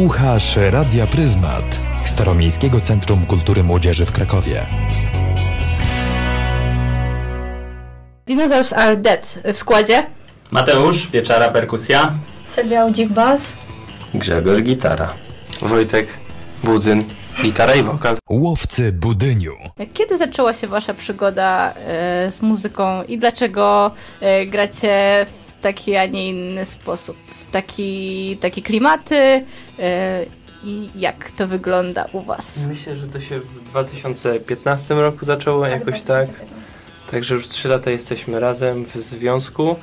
Słuchasz Radia Pryzmat, Staromiejskiego Centrum Kultury Młodzieży w Krakowie. Dinosaurs Are Dead w składzie Mateusz, Pieczara, perkusja. Sylwia, dzik bas. Grzegorz, gitara. Wojtek, budzyn, gitara i wokal. Łowcy Budyniu. Kiedy zaczęła się wasza przygoda z muzyką i dlaczego gracie w taki, a nie inny sposób? W takie klimaty i jak to wygląda u was? Myślę, że to się w 2015 roku zaczęło jakoś tak. Także już 3 lata jesteśmy razem w związku.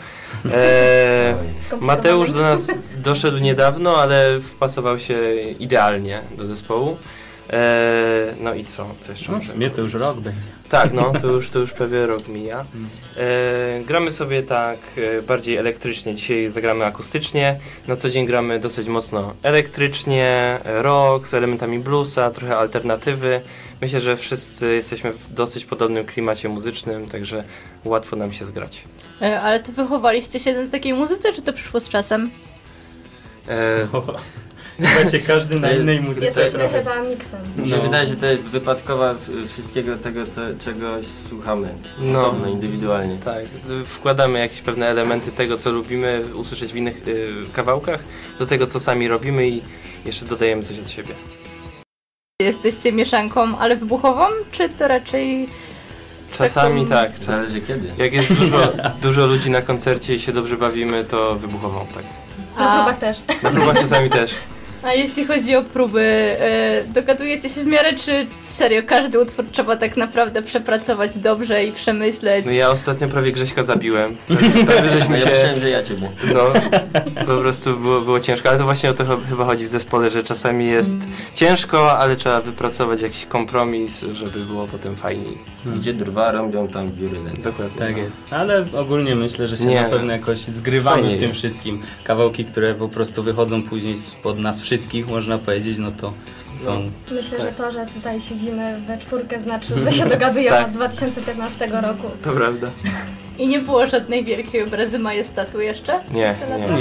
Mateusz do nas doszedł niedawno, ale wpasował się idealnie do zespołu. No i co jeszcze? Mnie to już rok będzie. Tak, no, to już prawie rok mija. Gramy sobie tak bardziej elektrycznie. Dzisiaj zagramy akustycznie. Na co dzień gramy dosyć mocno elektrycznie, rock z elementami bluesa, trochę alternatywy. Myślę, że wszyscy jesteśmy w dosyć podobnym klimacie muzycznym, także łatwo nam się zgrać. Ale to wychowaliście się na takiej muzyce, czy to przyszło z czasem? Właśnie każdy na innej muzyce. Jesteśmy chyba miksem. Mi się wydaje, że to jest wypadkowa wszystkiego tego, czegoś słuchamy. Osobno, indywidualnie. Tak, wkładamy jakieś pewne elementy tego, co lubimy usłyszeć w innych kawałkach, do tego, co sami robimy i jeszcze dodajemy coś od siebie. Jesteście mieszanką, ale wybuchową, czy to raczej... Czasami tak. Zależy kiedy. Jak jest dużo ludzi na koncercie i się dobrze bawimy, to wybuchową, tak. Na próbach też. Na próbach czasami też. A jeśli chodzi o próby, dogadujecie się w miarę, czy serio każdy utwór trzeba tak naprawdę przepracować dobrze i przemyśleć? No ja ostatnio prawie Grześka zabiłem. Prawie żeśmy Ja się... myślałem, że ja ciebie. No, po prostu było ciężko, ale to właśnie o to chyba chodzi w zespole, że czasami jest ciężko, ale trzeba wypracować jakiś kompromis, żeby było potem fajniej. Gdzie drwa rąbią, tam wióry lecą. Dokładnie. Tak jest. Ale ogólnie myślę, że się Nie. na pewno jakoś zgrywamy Fajnie w tym jest. wszystkim. Kawałki, które po prostu wychodzą później spod nas wszystkich, można powiedzieć, no to są... Myślę, Tak. że to, że tutaj siedzimy we czwórkę znaczy, że się dogadujemy Tak. od 2015 roku. To prawda. I nie było żadnej wielkiej obrazy majestatu jeszcze? Nie.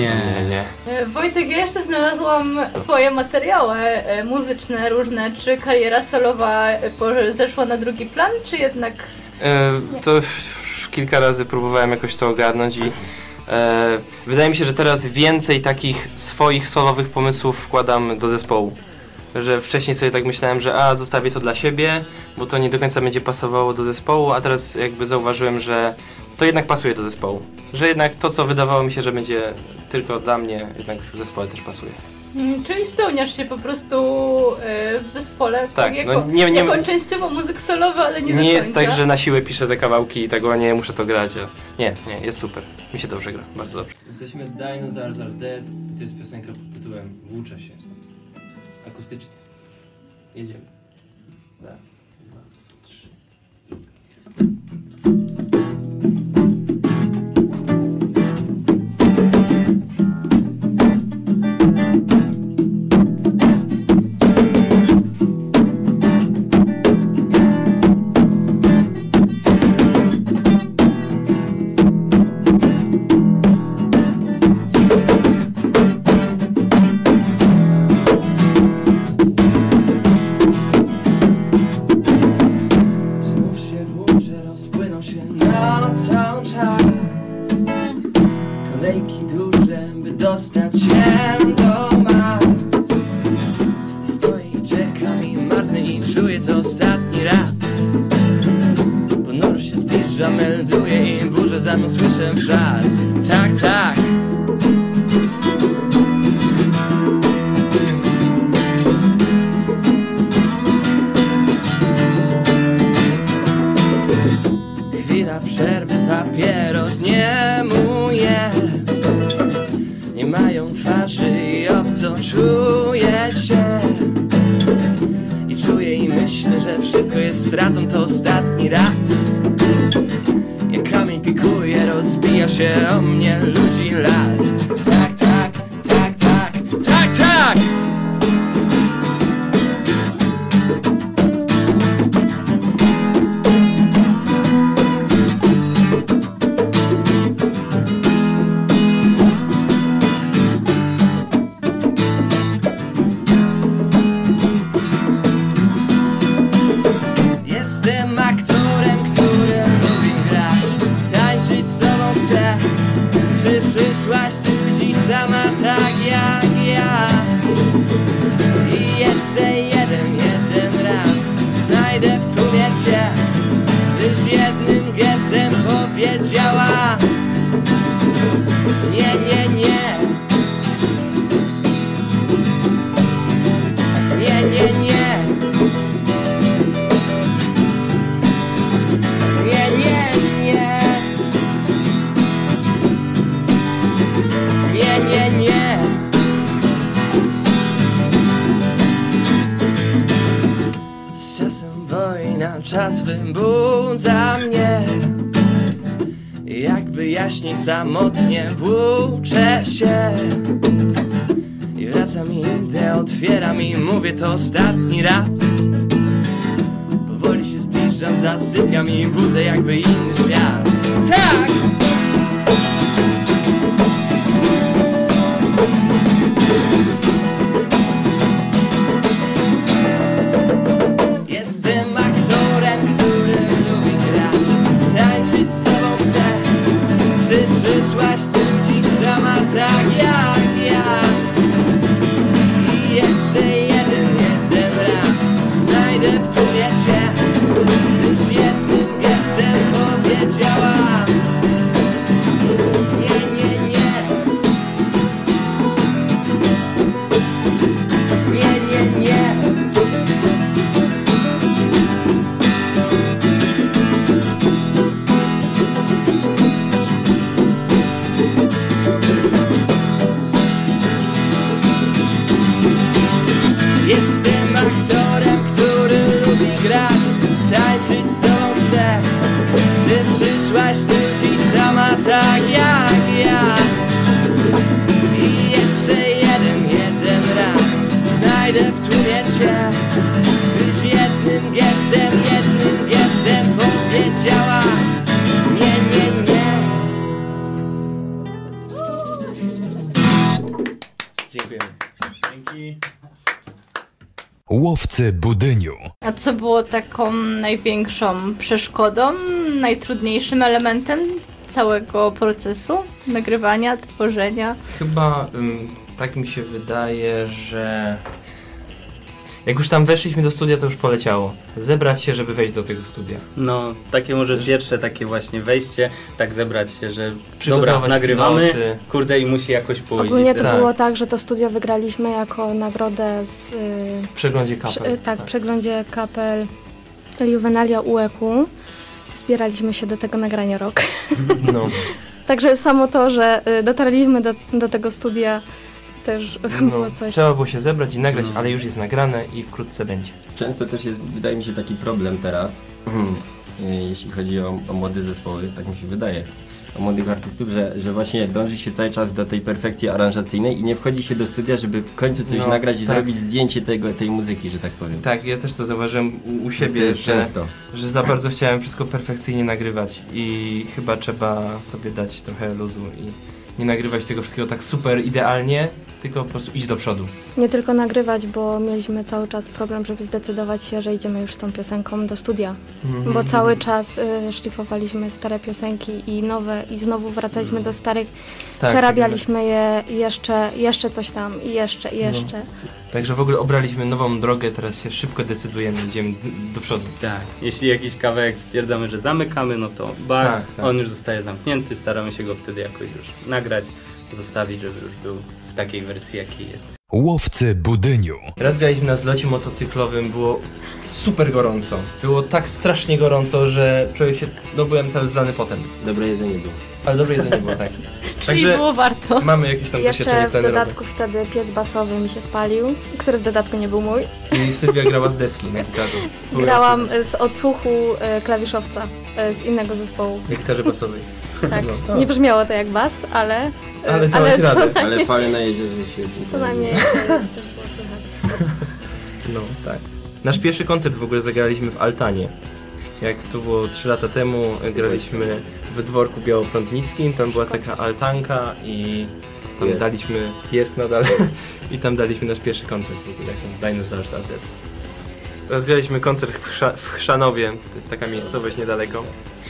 Wojtek, ja jeszcze znalazłam twoje materiały muzyczne różne. Czy kariera solowa zeszła na drugi plan, czy jednak... To już kilka razy próbowałem jakoś to ogarnąć i wydaje mi się, że teraz więcej takich swoich solowych pomysłów wkładam do zespołu. Że wcześniej sobie tak myślałem, że zostawię to dla siebie, bo to nie do końca będzie pasowało do zespołu, a teraz jakby zauważyłem, że to jednak pasuje do zespołu. Że jednak to, co wydawało mi się, że będzie tylko dla mnie, jednak w zespole też pasuje. Czyli spełniasz się po prostu w zespole Tak, jako, no jako częściowo muzyk solowy, ale nie do końca. Nie jest tak, że na siłę piszę te kawałki i tego nie muszę to grać. Nie, jest super. Mi się dobrze gra, bardzo dobrze. Jesteśmy Dinosaurs Are Dead i to jest piosenka pod tytułem Włóczę się. Akustycznie. Jedziemy. Raz, 2, 3. Kolejki duże, by dostać się do Mars. Stoję i czekam i marznę i czuję to ostatni raz. Ponuro się zbliża, melduje i burzę za mną słyszę wrzask. Tak, tak. Chwila przerwy, papieros nie mój jest. Nie mają twarzy i obco czuję się. I czuję i myślę, że wszystko jest stratą, to ostatni raz. Jak kamień pikuje, rozbija się o mnie ludzi las. Tak, tak, tak, tak, tak, tak. czas wybudza mnie. Jakby jaśniej samotnie włóczę się i wracam i idę, otwieram i mówię to ostatni raz. Powoli się zbliżam, zasypiam i budzę jakby inny świat. Tak! Jestem aktorem, który lubi grać, tańczyć z tobą chcę. Czy przyszłaś tu dziś sama tak jak ja? I jeszcze jeden raz znajdę w tłumie cię. Już jednym gestem powiedziała nie, nie, nie. Nie, nie, nie. Jestem aktorem, który lubi grać, tańczyć z tobą chcę. Czy przyszłaś tu dziś sama tak jak ja? I jeszcze jeden raz znajdę w tłumie cię. Już jednym gestem powiedziała nie, nie, nie. Dziękujemy. Dzięki. Łowcy Budyniu. A co było taką największą przeszkodą, najtrudniejszym elementem całego procesu nagrywania, tworzenia? Chyba tak mi się wydaje, że jak już tam weszliśmy do studia, to już poleciało. Zebrać się, żeby wejść do tego studia. No, takie może pierwsze takie właśnie wejście, tak zebrać się, że Przygotować dobra, nagrywamy, noty. kurde i musi jakoś pójść. Ogólnie to Tak. było tak, że to studio wygraliśmy jako nagrodę z... W przeglądzie kapel. w przeglądzie kapel Juvenalia UEQ. Zbieraliśmy się do tego nagrania rok. No. Także samo to, że dotarliśmy do tego studia, też było coś. Trzeba było się zebrać i nagrać, No. ale już jest nagrane i wkrótce będzie. Często też jest, wydaje mi się, taki problem teraz, jeśli chodzi o młode zespoły, tak mi się wydaje, o młodych artystów, że właśnie dąży się cały czas do tej perfekcji aranżacyjnej i nie wchodzi się do studia, żeby w końcu coś No, nagrać i tak. zrobić zdjęcie tej muzyki, że tak powiem. Tak, ja też to zauważyłem u To siebie, jest często. że za bardzo chciałem wszystko perfekcyjnie nagrywać i chyba trzeba sobie dać trochę luzu i nie nagrywać tego wszystkiego tak super idealnie, tylko po prostu iść do przodu. Nie tylko nagrywać, bo mieliśmy cały czas problem, żeby zdecydować się, że idziemy już z tą piosenką do studia. Bo cały czas szlifowaliśmy stare piosenki i nowe i znowu wracaliśmy do starych, Tak, przerabialiśmy je i jeszcze coś tam i jeszcze. Także w ogóle obraliśmy nową drogę, teraz się szybko decydujemy, idziemy do przodu. Tak, jeśli jakiś kawałek stwierdzamy, że zamykamy, no to bar, Tak. on już zostaje zamknięty, staramy się go wtedy jakoś już nagrać, zostawić, żeby już był w takiej wersji, jakiej jest. Łowcy Budyniu. Raz graliśmy na zlocie motocyklowym, było super gorąco. Było tak strasznie gorąco, że człowiek się, byłem cały zlany potem. Dobre jedzenie było. Ale dobre jedzenie było, tak. Czyli było warto. mamy jakieś tam doświadczenie Jeszcze w plenerowe. dodatku wtedy piec basowy mi się spalił, który w dodatku nie był mój. I Sylwia grała z deski na gitarze. Grałam z odsłuchu klawiszowca z innego zespołu. Na gitarze basowej. Tak. No, Nie brzmiało to jak bas, ale dałeś radę. Ale fajnie najedzie, że się... co najmniej coś było słychać. No, tak. Nasz pierwszy koncert w ogóle zagraliśmy w Altanie. Jak to było 3 lata temu, graliśmy w Dworku Białoprądnickim, tam była taka altanka i tam Jest. daliśmy, jest nadal, i tam daliśmy nasz pierwszy koncert w ogóle, jak Dinosaurs Are Dead. Teraz graliśmy koncert w Chrzanowie, to jest taka miejscowość niedaleko.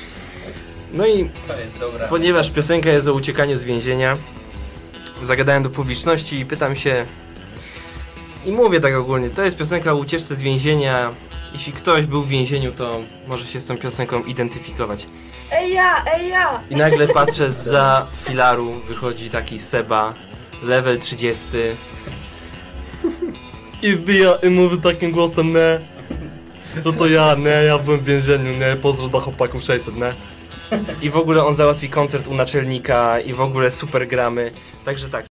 No i To jest dobra. ponieważ piosenka jest o uciekaniu z więzienia, zagadałem do publiczności i pytam się, i mówię tak ogólnie, to jest piosenka o ucieczce z więzienia. Jeśli ktoś był w więzieniu, to może się z tą pionką identyfikować. Ej ja! I nagle patrzę zza filaru, wychodzi taki Seba, level 30. I wbija i mówi takim głosem, nie? Że to ja byłem w więzieniu, nie? Pozdro dla chłopaków 600, nie? I w ogóle on załatwi koncert u naczelnika i w ogóle super gramy. Także tak,